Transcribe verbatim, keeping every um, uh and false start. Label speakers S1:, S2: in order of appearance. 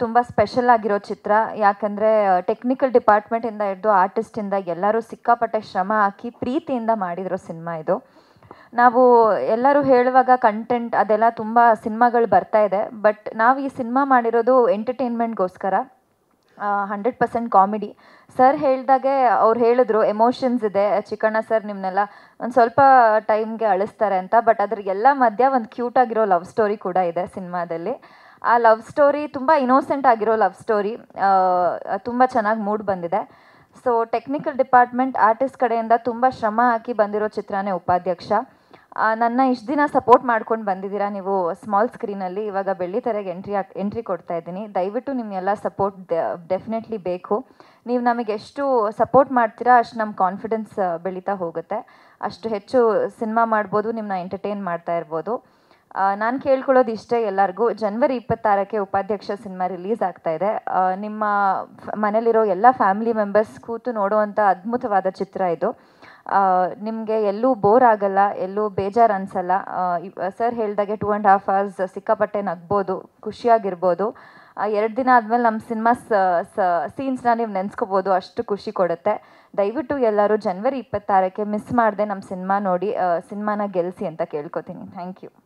S1: ತುಂಬ ಸ್ಪೆಷಲ್ ಆಗಿರೋ ಚಿತ್ರ. ಯಾಕಂದರೆ ಟೆಕ್ನಿಕಲ್ ಡಿಪಾರ್ಟ್ಮೆಂಟಿಂದ ಹಿಡಿದು ಆರ್ಟಿಸ್ಟಿಂದ ಎಲ್ಲರೂ ಸಿಕ್ಕಾಪಟ್ಟೆ ಶ್ರಮ ಹಾಕಿ ಪ್ರೀತಿಯಿಂದ ಮಾಡಿರೋ ಸಿನಿಮಾ ಇದು. ನಾವು ಎಲ್ಲರೂ ಹೇಳುವಾಗ ಕಂಟೆಂಟ್ ಅದೆಲ್ಲ ತುಂಬ ಸಿನಿಮಾಗಳು ಬರ್ತಾ ಇದೆ, ಬಟ್ ನಾವು ಈ ಸಿನಿಮಾ ಮಾಡಿರೋದು ಎಂಟರ್ಟೈನ್ಮೆಂಟ್ಗೋಸ್ಕರ. Hundred percent comedy. ಸರ್ ಹೇಳಿದಾಗೆ ಅವ್ರು ಹೇಳಿದ್ರು ಎಮೋಷನ್ಸ್ ಇದೆ, ಚಿಕ್ಕಣ್ಣ ಸರ್ ನಿಮ್ಮನ್ನೆಲ್ಲ ಒಂದು ಸ್ವಲ್ಪ ಟೈಮ್ಗೆ ಅಳಿಸ್ತಾರೆ ಅಂತ. ಬಟ್ ಅದ್ರ ಎಲ್ಲ ಮಧ್ಯ ಒಂದು ಕ್ಯೂಟಾಗಿರೋ ಲವ್ ಸ್ಟೋರಿ ಕೂಡ ಇದೆ ಸಿನಿಮಾದಲ್ಲಿ. ಆ ಲವ್ ಸ್ಟೋರಿ ತುಂಬ ಇನೋಸೆಂಟ್ ಆಗಿರೋ ಲವ್ ಸ್ಟೋರಿ, ತುಂಬ ಚೆನ್ನಾಗಿ ಮೂಡ್ ಬಂದಿದೆ. ಸೊ ಟೆಕ್ನಿಕಲ್ ಡಿಪಾರ್ಟ್ಮೆಂಟ್ ಆರ್ಟಿಸ್ಟ್ ಕಡೆಯಿಂದ ತುಂಬ ಶ್ರಮ ಹಾಕಿ ಬಂದಿರೋ ಚಿತ್ರನೇ ಉಪಾಧ್ಯಕ್ಷ. ನನ್ನ ಇಷ್ಟು ದಿನ ಸಪೋರ್ಟ್ ಮಾಡ್ಕೊಂಡು ಬಂದಿದ್ದೀರಾ ನೀವು ಸ್ಮಾಲ್ ಸ್ಕ್ರೀನಲ್ಲಿ. ಇವಾಗ ಬೆಳ್ಳಿತೆರೆಗೆ ಎಂಟ್ರಿ ಹಾಕಿ ಎಂಟ್ರಿ ಕೊಡ್ತಾ ಇದ್ದೀನಿ. ದಯವಿಟ್ಟು ನಿಮ್ಮೆಲ್ಲ ಸಪೋರ್ಟ್ ಡೆಫಿನೆಟ್ಲಿ ಬೇಕು. ನೀವು ನಮಗೆ ಎಷ್ಟು ಸಪೋರ್ಟ್ ಮಾಡ್ತೀರಾ ಅಷ್ಟು ನಮ್ಮ ಕಾನ್ಫಿಡೆನ್ಸ್ ಬೆಳೀತಾ ಹೋಗುತ್ತೆ. ಅಷ್ಟು ಹೆಚ್ಚು ಸಿನಿಮಾ ಮಾಡ್ಬೋದು, ನಿಮ್ಮನ್ನ ಎಂಟರ್ಟೈನ್ ಮಾಡ್ತಾ ಇರ್ಬೋದು. ನಾನು ಕೇಳ್ಕೊಳ್ಳೋದು ಇಷ್ಟೇ ಎಲ್ಲರಿಗೂ, ಜನವರಿ ಇಪ್ಪತ್ತಾರಕ್ಕೆ ಉಪಾಧ್ಯಕ್ಷ ಸಿನಿಮಾ ರಿಲೀಸ್ ಆಗ್ತಾ ಇದೆ. ನಿಮ್ಮ ಮನೇಲಿರೋ ಎಲ್ಲ ಫ್ಯಾಮಿಲಿ ಮೆಂಬರ್ಸ್ ಕೂತು ನೋಡುವಂಥ ಅದ್ಭುತವಾದ ಚಿತ್ರ ಇದು. ನಿಮಗೆ ಎಲ್ಲೂ ಬೋರ್ ಆಗಲ್ಲ, ಎಲ್ಲೂ ಬೇಜಾರು ಅನಿಸಲ್ಲ. ಸರ್ ಹೇಳಿದಾಗೆ ಟೂ ಆ್ಯಂಡ್ ಹಾಫ್ ಅವರ್ಸ್ ಸಿಕ್ಕಾಪಟ್ಟೆ ನಗ್ಬೋದು, ಖುಷಿಯಾಗಿರ್ಬೋದು. ಎರಡು ದಿನ ಆದಮೇಲೆ ನಮ್ಮ ಸಿನಿಮಾ ಸೀನ್ಸ್ನ ನೀವು ನೆನೆಸ್ಕೋಬೋದು, ಅಷ್ಟು ಖುಷಿ ಕೊಡುತ್ತೆ. ದಯವಿಟ್ಟು ಎಲ್ಲರೂ ಜನವರಿ ಇಪ್ಪತ್ತಾರಕ್ಕೆ ಮಿಸ್ ಮಾಡದೆ ನಮ್ಮ ಸಿನಿಮಾ ನೋಡಿ ಸಿನಿಮಾನ ಗೆಲ್ಲಿಸಿ ಅಂತ ಕೇಳ್ಕೊತೀನಿ. Thank you.